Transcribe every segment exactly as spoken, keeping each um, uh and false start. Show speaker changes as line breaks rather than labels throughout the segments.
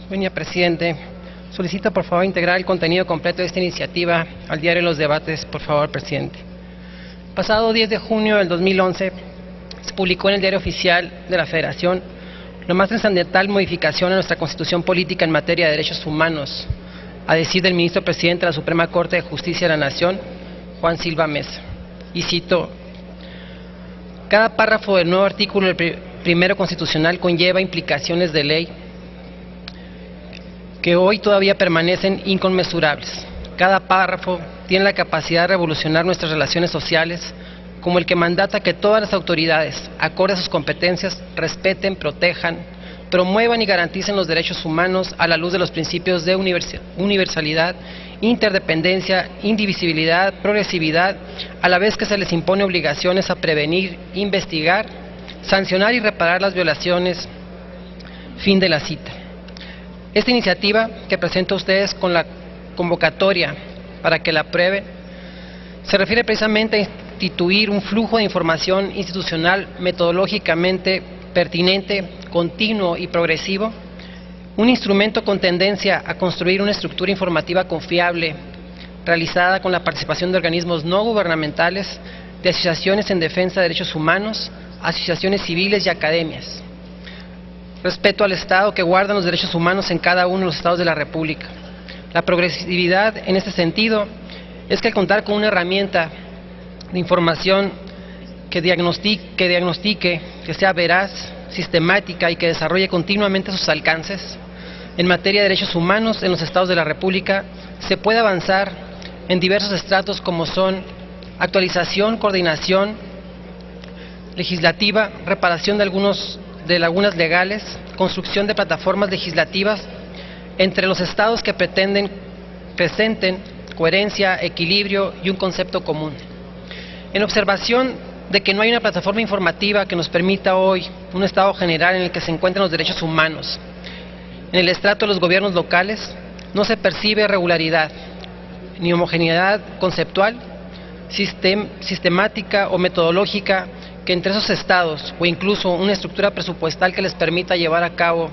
Señor presidente, solicito por favor integrar el contenido completo de esta iniciativa al diario de los debates, por favor, presidente. Pasado diez de junio del dos mil once, se publicó en el Diario Oficial de la Federación la más trascendental modificación a nuestra Constitución política en materia de derechos humanos, a decir del ministro presidente de la Suprema Corte de Justicia de la Nación, Juan Silva Mesa. Y cito: cada párrafo del nuevo artículo del primero constitucional conlleva implicaciones de ley que hoy todavía permanecen inconmensurables. Cada párrafo tiene la capacidad de revolucionar nuestras relaciones sociales, como el que mandata que todas las autoridades, acorde a sus competencias, respeten, protejan, promuevan y garanticen los derechos humanos a la luz de los principios de universalidad, interdependencia, indivisibilidad, progresividad, a la vez que se les impone obligaciones a prevenir, investigar, sancionar y reparar las violaciones. Fin de la cita. Esta iniciativa que presento a ustedes con la convocatoria para que la aprueben se refiere precisamente a instituir un flujo de información institucional metodológicamente pertinente, continuo y progresivo, un instrumento con tendencia a construir una estructura informativa confiable, realizada con la participación de organismos no gubernamentales, de asociaciones en defensa de derechos humanos, asociaciones civiles y academias. Respeto al Estado que guarda los derechos humanos en cada uno de los estados de la República. La progresividad en este sentido es que al contar con una herramienta de información que diagnostique, que diagnostique, que sea veraz, sistemática y que desarrolle continuamente sus alcances en materia de derechos humanos en los estados de la República, se puede avanzar en diversos estratos como son actualización, coordinación legislativa, reparación de algunos de lagunas legales, construcción de plataformas legislativas entre los estados que pretenden presenten coherencia, equilibrio y un concepto común. En observación de que no hay una plataforma informativa que nos permita hoy un estado general en el que se encuentran los derechos humanos, en el estrato de los gobiernos locales no se percibe regularidad ni homogeneidad conceptual, sistem, sistemática o metodológica que entre esos estados, o incluso una estructura presupuestal que les permita llevar a cabo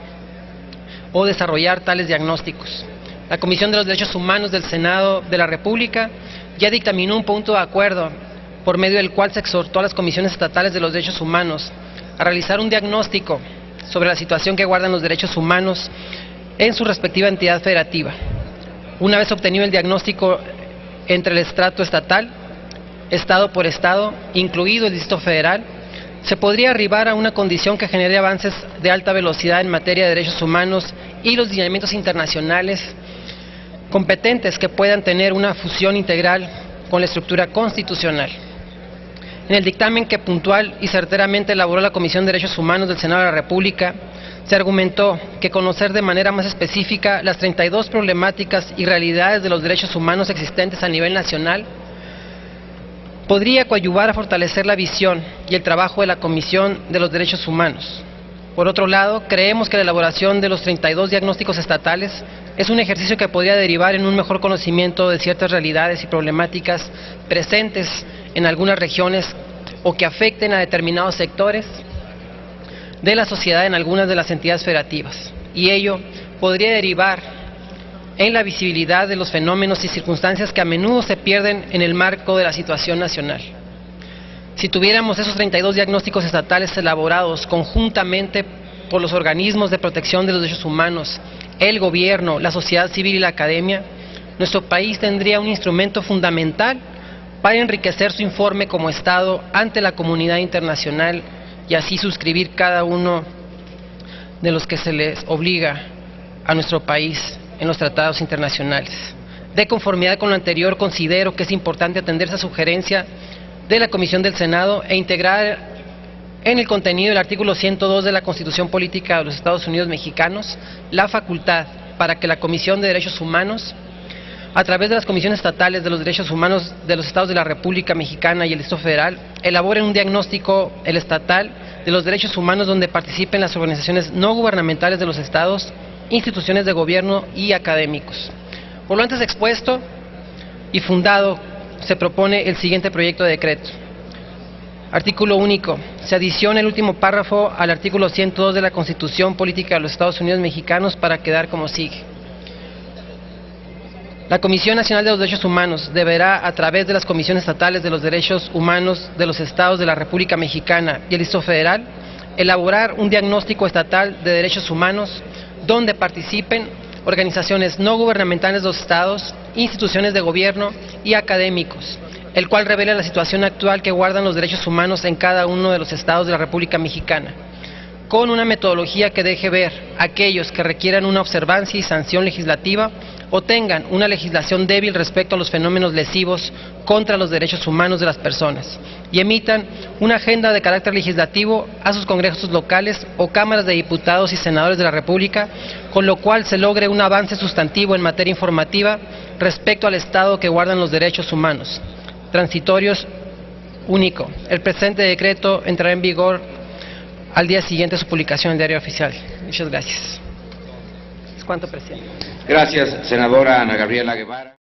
o desarrollar tales diagnósticos. La Comisión de los Derechos Humanos del Senado de la República ya dictaminó un punto de acuerdo por medio del cual se exhortó a las comisiones estatales de los derechos humanos a realizar un diagnóstico sobre la situación que guardan los derechos humanos en su respectiva entidad federativa. Una vez obtenido el diagnóstico entre el estrato estatal, estado por estado, incluido el Distrito Federal, se podría arribar a una condición que genere avances de alta velocidad en materia de derechos humanos y los lineamientos internacionales competentes que puedan tener una fusión integral con la estructura constitucional. En el dictamen que puntual y certeramente elaboró la Comisión de Derechos Humanos del Senado de la República, se argumentó que conocer de manera más específica las treinta y dos problemáticas y realidades de los derechos humanos existentes a nivel nacional podría coadyuvar a fortalecer la visión y el trabajo de la Comisión de los Derechos Humanos. Por otro lado, creemos que la elaboración de los treinta y dos diagnósticos estatales es un ejercicio que podría derivar en un mejor conocimiento de ciertas realidades y problemáticas presentes en algunas regiones o que afecten a determinados sectores de la sociedad en algunas de las entidades federativas, y ello podría derivar en la visibilidad de los fenómenos y circunstancias que a menudo se pierden en el marco de la situación nacional. Si tuviéramos esos treinta y dos diagnósticos estatales elaborados conjuntamente por los organismos de protección de los derechos humanos, el gobierno, la sociedad civil y la academia, nuestro país tendría un instrumento fundamental para enriquecer su informe como Estado ante la comunidad internacional y así suscribir cada uno de los que se les obliga a nuestro país en los tratados internacionales. De conformidad con lo anterior, considero que es importante atender esa sugerencia de la Comisión del Senado e integrar en el contenido del artículo ciento dos de la Constitución Política de los Estados Unidos Mexicanos la facultad para que la Comisión de Derechos Humanos, a través de las comisiones estatales de los derechos humanos de los estados de la República Mexicana y el Distrito Federal, elaboren un diagnóstico el estatal de los derechos humanos donde participen las organizaciones no gubernamentales de los estados, instituciones de gobierno y académicos. Por lo antes expuesto y fundado, se propone el siguiente proyecto de decreto. Artículo único. Se adiciona el último párrafo al artículo ciento dos de la Constitución Política de los Estados Unidos Mexicanos para quedar como sigue. La Comisión Nacional de los Derechos Humanos deberá, a través de las Comisiones Estatales de los Derechos Humanos de los Estados de la República Mexicana y el Distrito Federal, elaborar un diagnóstico estatal de derechos humanos donde participen organizaciones no gubernamentales de los estados, instituciones de gobierno y académicos, el cual revela la situación actual que guardan los derechos humanos en cada uno de los estados de la República Mexicana, con una metodología que deje ver a aquellos que requieran una observancia y sanción legislativa o tengan una legislación débil respecto a los fenómenos lesivos contra los derechos humanos de las personas, y emitan una agenda de carácter legislativo a sus congresos locales o cámaras de diputados y senadores de la República, con lo cual se logre un avance sustantivo en materia informativa respecto al estado que guardan los derechos humanos. Transitorios único. El presente decreto entrará en vigor al día siguiente de su publicación en el Diario Oficial. Muchas gracias. Es cuanto, presidente.
Gracias, senadora Ana Gabriela Guevara.